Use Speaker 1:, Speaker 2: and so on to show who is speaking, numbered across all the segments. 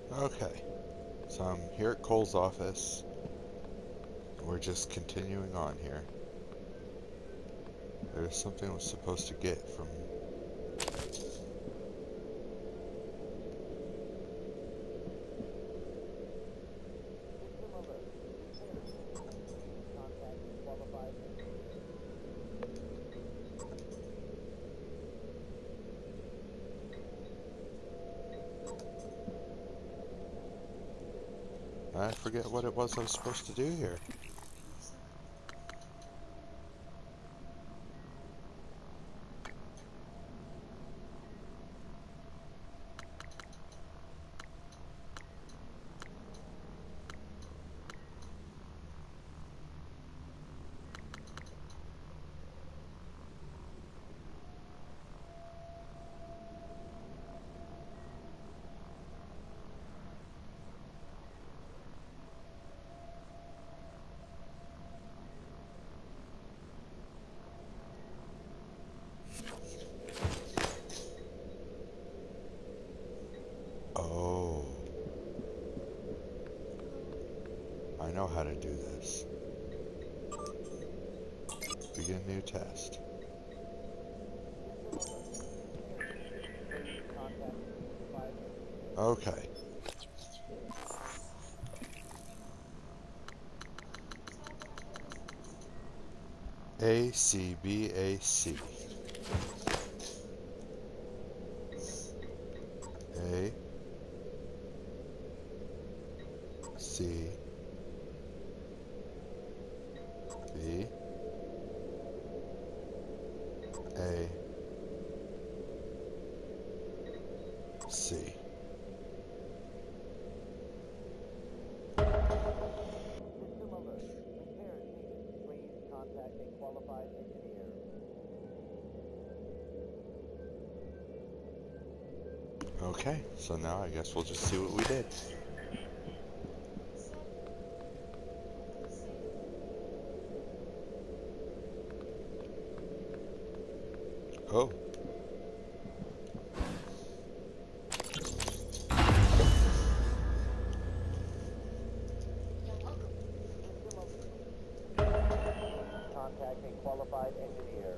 Speaker 1: Okay, so I'm here at Cole's office. We're just continuing on here. There's something I was supposed to get from... I forget what it was I was supposed to do here. Oh. I know how to do this. Begin new test. Okay. A, C, B, A, C. A, C, B, A, C. Okay, so now I guess we'll just see what we did. Oh.
Speaker 2: Contacting qualified engineer.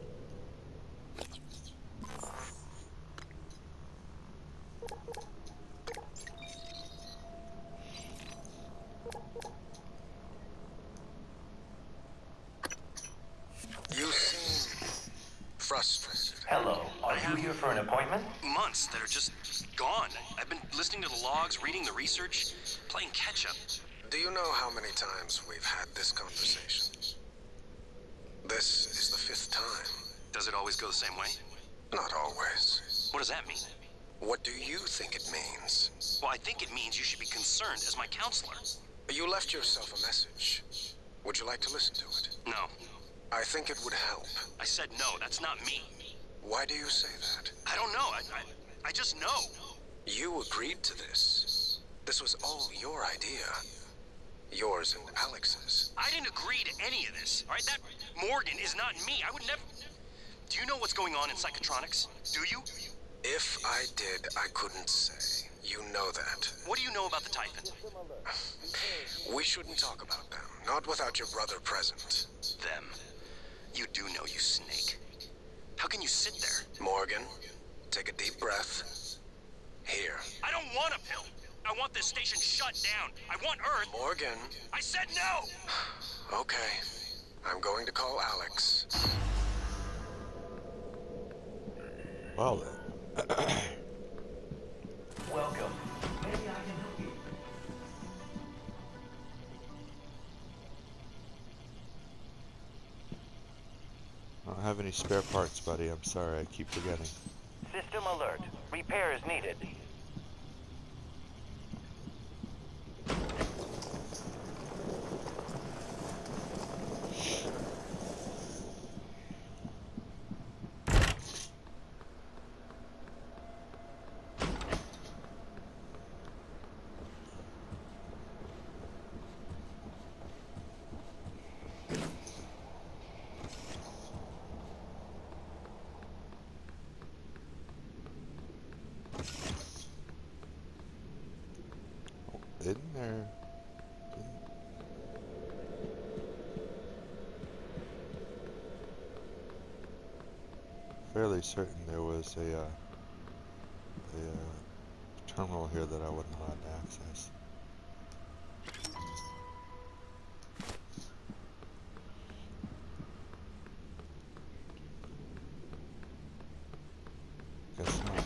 Speaker 3: You seem frustrated.
Speaker 4: Hello, are you here for an appointment?
Speaker 5: Months that are just gone. I've been listening to the logs, reading the research, playing catch-up.
Speaker 3: Do you know how many times we've had this conversation? This is the 5th time.
Speaker 5: Does it always go the same way?
Speaker 3: Not always.
Speaker 5: What does that mean?
Speaker 3: What do you think it means?
Speaker 5: Well, I think it means you should be concerned as my counselor.
Speaker 3: You left yourself a message. Would you like to listen to it?
Speaker 5: No.
Speaker 3: I think it would help.
Speaker 5: I said no, that's not me.
Speaker 3: Why do you say that?
Speaker 5: I don't know, I just know.
Speaker 3: You agreed to this. This was all your idea. Yours and Alex's.
Speaker 5: I didn't agree to any of this, all right? That Morgan is not me. I would never... Do you know what's going on in psychotronics? Do you?
Speaker 3: If I did, I couldn't say. You know that.
Speaker 5: What do you know about the Typhon?
Speaker 3: We shouldn't talk about them. Not without your brother present.
Speaker 5: Them. You do know, you snake. How can you sit there?
Speaker 3: Morgan, take a deep breath. Here.
Speaker 5: I don't want a pill. I want this station shut down. I want Earth.
Speaker 3: Morgan.
Speaker 5: I said no!
Speaker 3: Okay. I'm going to call Alex.
Speaker 1: Well then.
Speaker 4: Welcome. Maybe I can help you.
Speaker 1: I don't have any spare parts, buddy. I'm sorry, I keep forgetting.
Speaker 4: System alert. Repairs needed.
Speaker 1: Isn't there? Fairly certain there was a terminal here that I wasn't allowed to access. Guess not.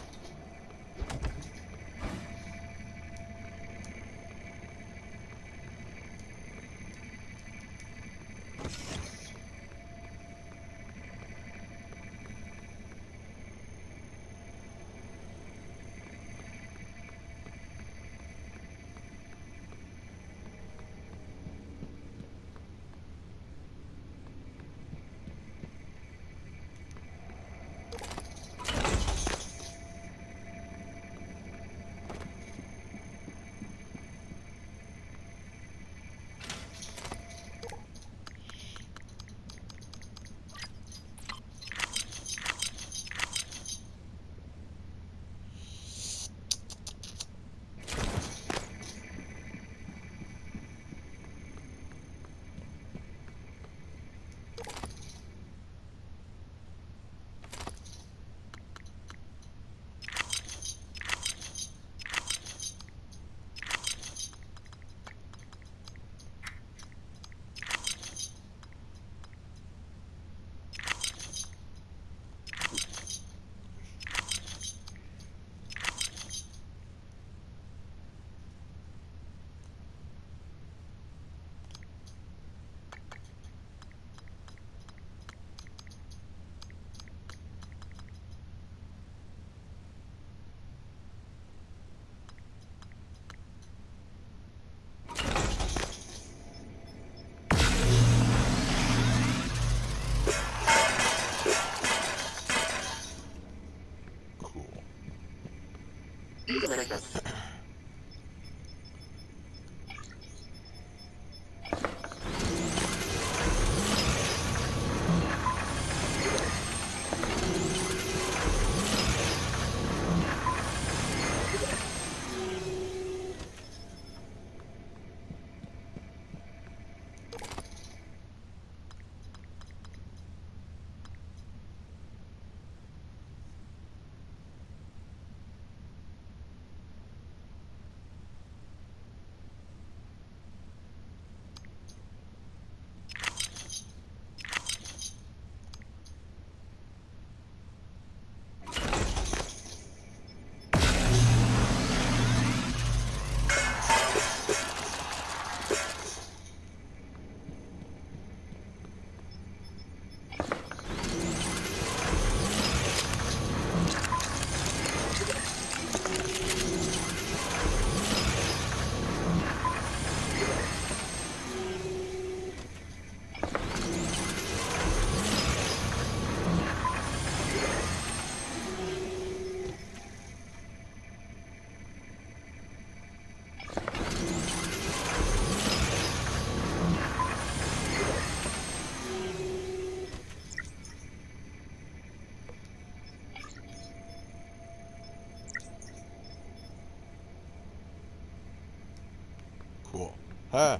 Speaker 1: Cool. Huh.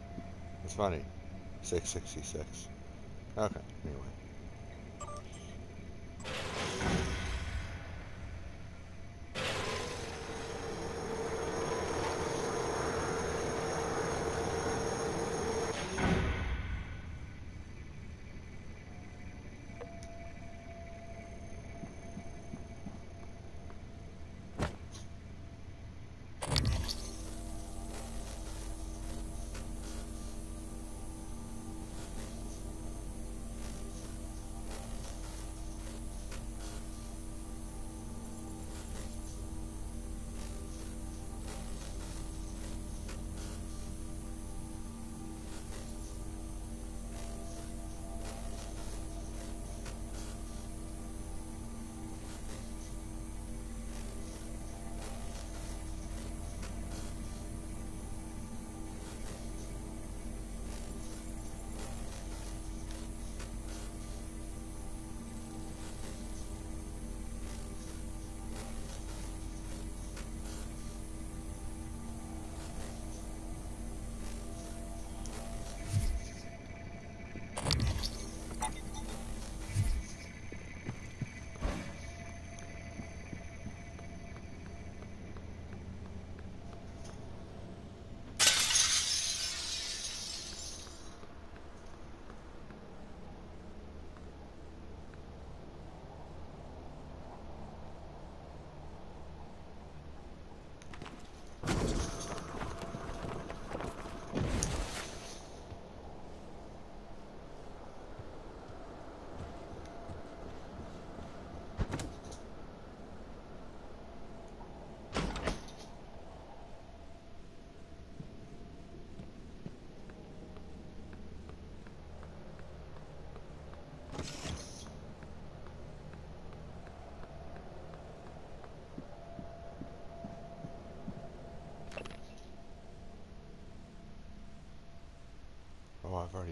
Speaker 1: It's funny. 666. Okay, anyway.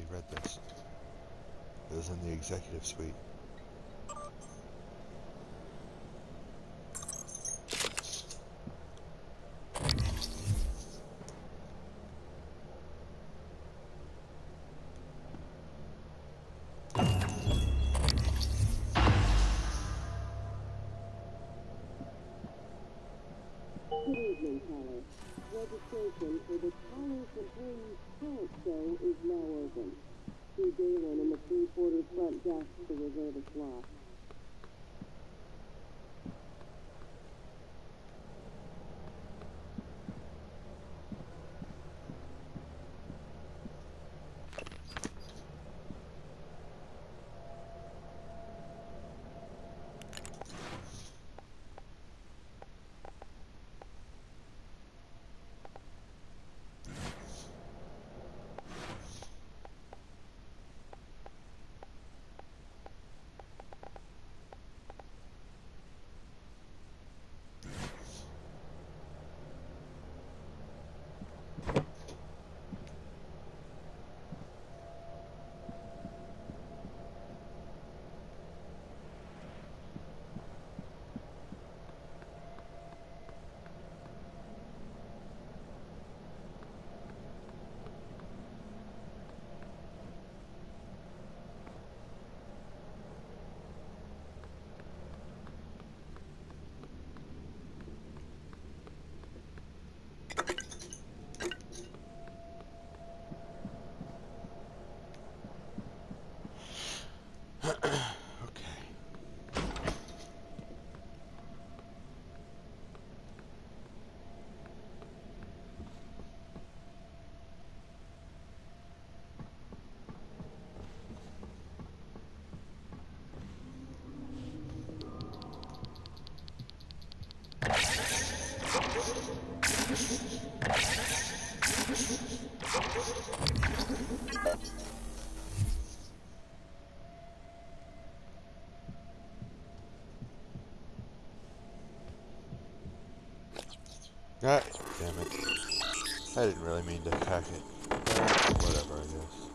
Speaker 1: read this. It was in the executive suite.
Speaker 6: Good evening, caller. Registration for the Callers Employees Talent Show is now open. See Galen in the three-quarters front desk to reserve a slot.
Speaker 1: Ah, damn it. I didn't really mean to hack it. Whatever, I guess.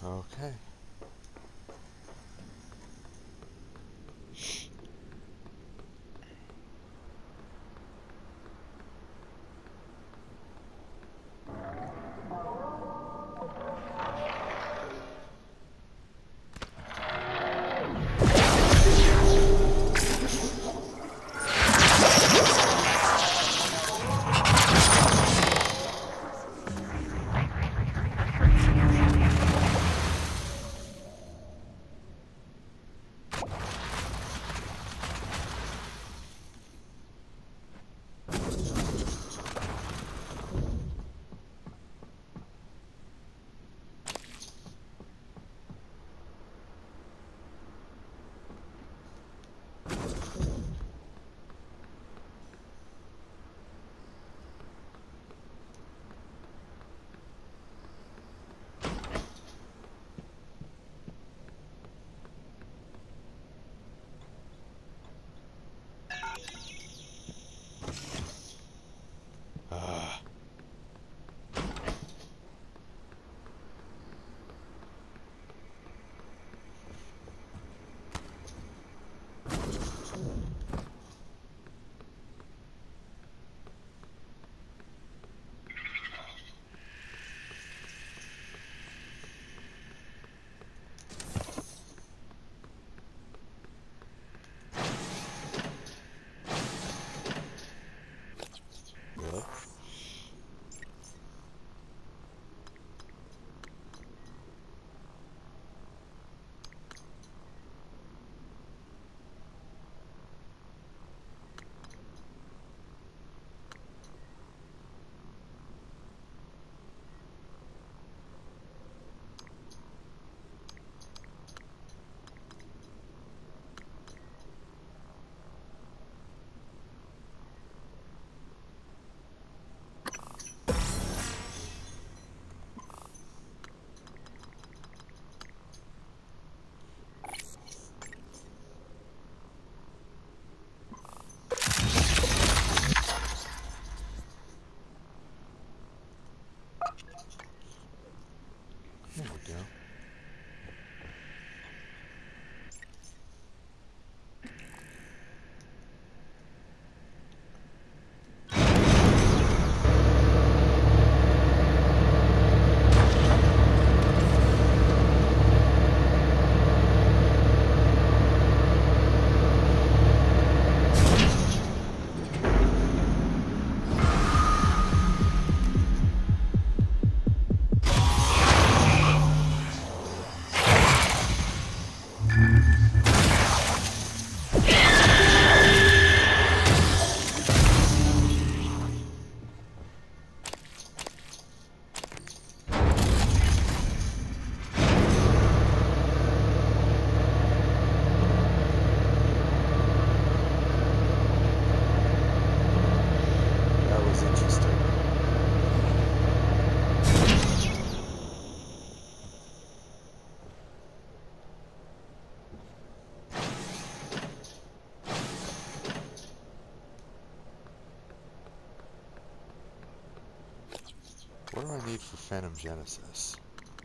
Speaker 1: Okay. Ah. Really? There we go. That was interesting. What do I need for Phantom Genesis?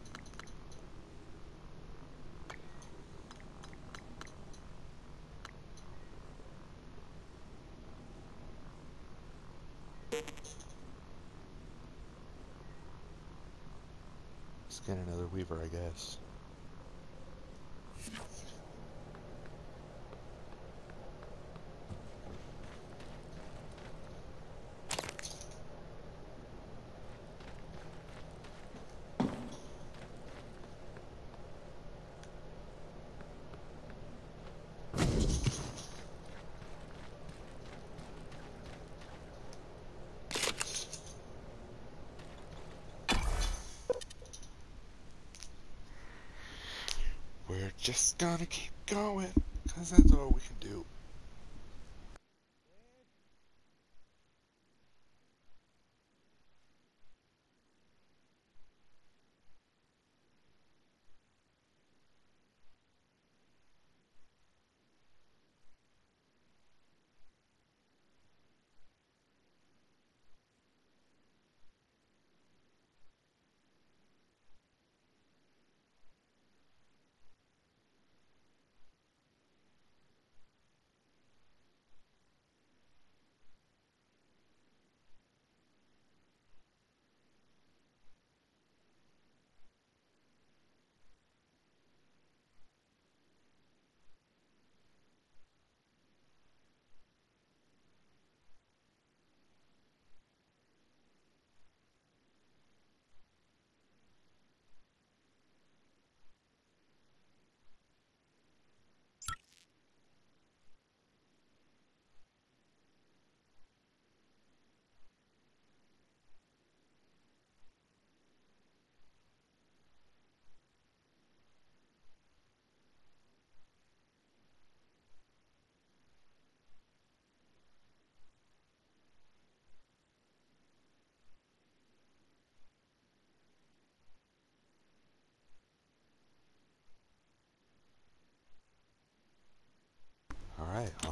Speaker 1: Let's get another Weaver, I guess. We're just gonna keep going, because that's all we can do.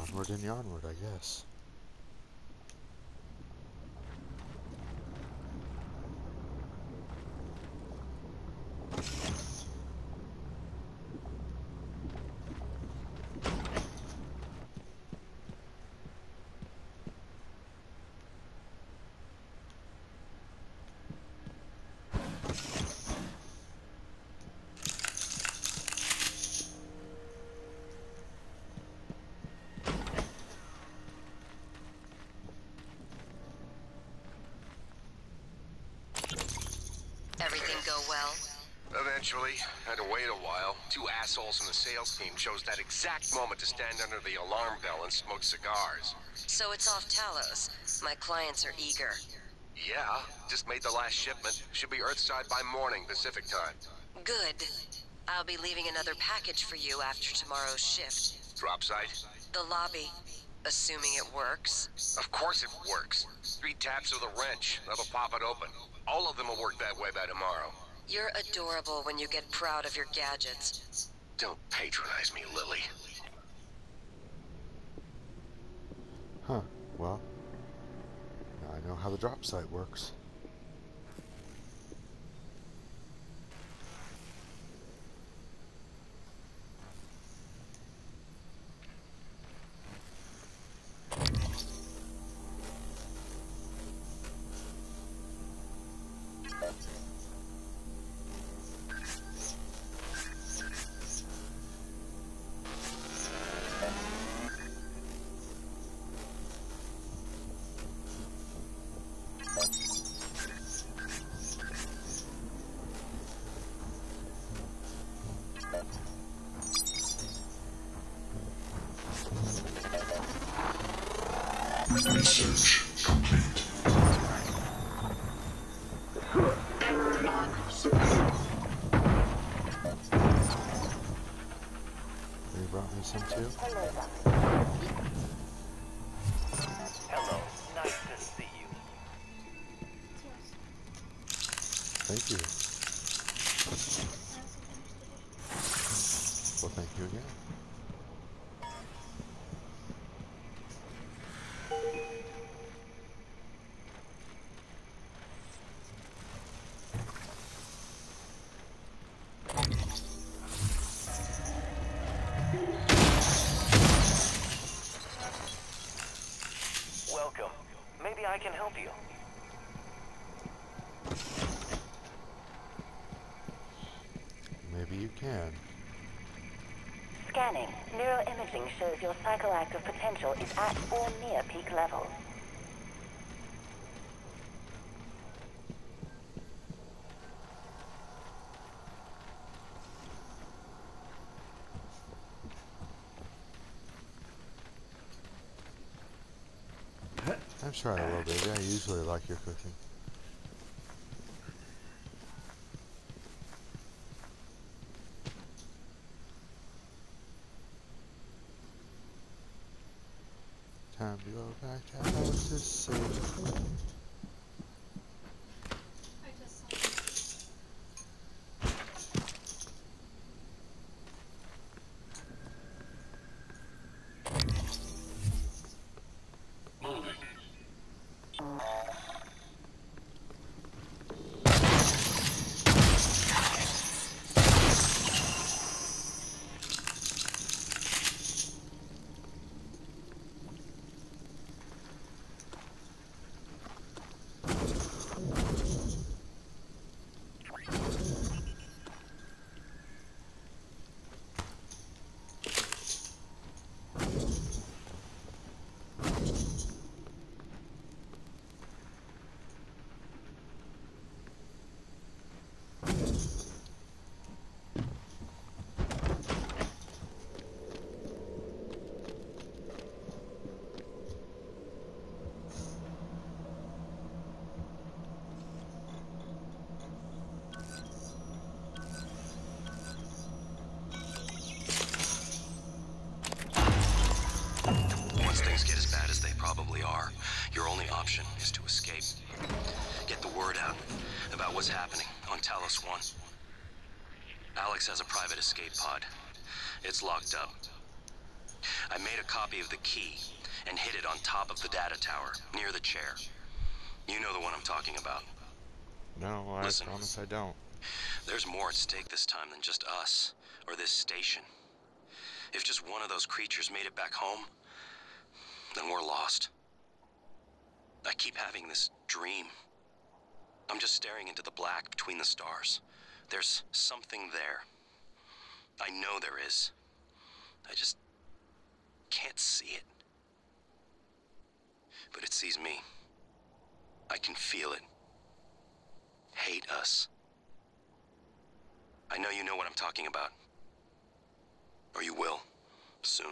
Speaker 1: Onward and onward, I guess.
Speaker 7: Everything go well?
Speaker 3: Eventually, had to wait a while. Two assholes from the sales team chose that exact moment to stand under the alarm bell and smoke cigars.
Speaker 7: So it's off Talos. My clients are eager.
Speaker 3: Yeah, just made the last shipment. Should be Earthside by morning, Pacific time.
Speaker 7: Good. I'll be leaving another package for you after tomorrow's shift.
Speaker 3: Drop site?
Speaker 7: The lobby. Assuming it works.
Speaker 3: Of course it works. 3 taps with a wrench. That'll pop it open. All of them will work that way by tomorrow.
Speaker 7: You're adorable when you get proud of your gadgets.
Speaker 3: Don't patronize me, Lily.
Speaker 1: Huh, well, now I know how the drop site works.
Speaker 8: Research complete.
Speaker 1: You brought me some too?
Speaker 4: Hello. Nice to see you.
Speaker 1: Thank you. Well, thank you again.
Speaker 4: Welcome. Maybe I can help you.
Speaker 1: Maybe you can.
Speaker 9: Scanning. Neuroimaging shows your psychoactive potential is at or near peak levels.
Speaker 1: I'm sorry, little baby. I usually like your cooking. Time to go back to house to save.
Speaker 5: Once things get as bad as they probably are, your only option is to escape. Get the word out about what's happening on Talos 1. Alex has a private escape pod. It's locked up. I made a copy of the key and hid it on top of the data tower, near the chair. You know the one I'm talking about.
Speaker 1: No, I
Speaker 5: Listen.
Speaker 1: promise I don't.
Speaker 5: There's more at stake this time than just us, or this station. If just one of those creatures made it back home, then we're lost. I keep having this dream. I'm just staring into the black between the stars. There's something there. I know there is. I just can't see it. But it sees me. I can feel it. Hate us. I know you know what I'm talking about. Or you will, soon.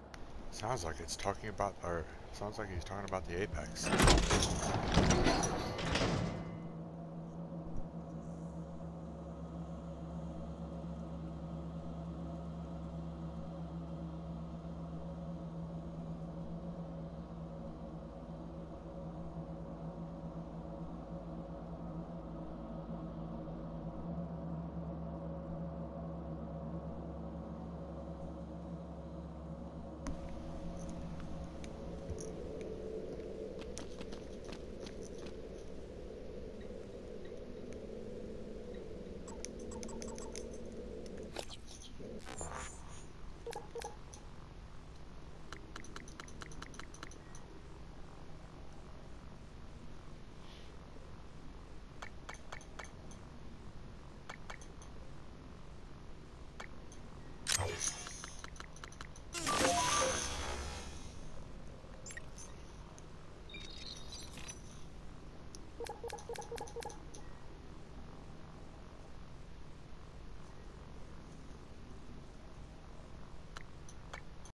Speaker 1: Sounds like he's talking about the Apex.